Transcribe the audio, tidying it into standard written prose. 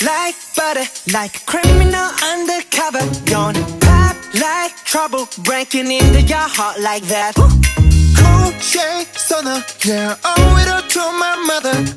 like butter, like a criminal undercover. Gonna pop like trouble, breaking into your heart like that. Cool shade stunner, yeah, owe it all to my mother.